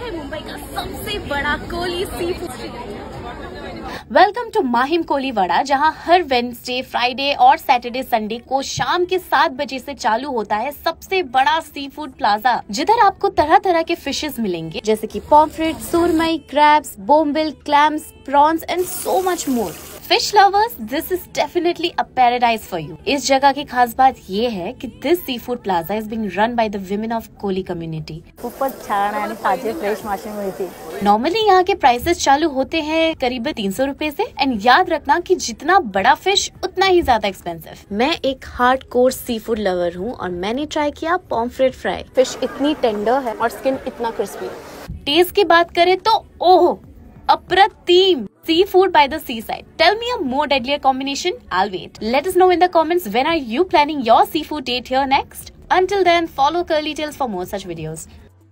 है मुंबई का सबसे बड़ा Koli seafood. Welcome to Mahim Koliwada, जहां हर वेडनेसडे, फ्राइडे और सैटरडे संडे को शाम के 7 बजे से चालू होता है सबसे बड़ा सी फूड प्लाजा, जिधर आपको तरह तरह के फिशेस मिलेंगे, जैसे कि pomfret, surmai, crabs, bombil, clams, prawns and so much more. Fish lovers, this is definitely a paradise for you. इस जगह की खास बात ये है कि this seafood plaza is being run by the women of Koli community. खूपच छान आणि ताजे फ्रेश मासे मिळतील। नॉर्मली यहाँ के प्राइसेस चालू होते हैं करीब 300 रुपए से। एंड याद रखना कि जितना बड़ा फिश उतना ही ज्यादा एक्सपेंसिव। मैं एक hardcore seafood lover हूँ और मैंने ट्राई किया पॉम्फ्रेट फ्राई। फिश इतनी टेंडर है और स्किन इतना क्रिस्पी। टेस्ट की बात करें तो ओह, अप्रतिम। Seafood by the seaside. Tell me a more deadlier combination. I'll wait. Let us know in the comments, when are you planning your seafood date here next? Until then, follow Curly Tales for more such videos.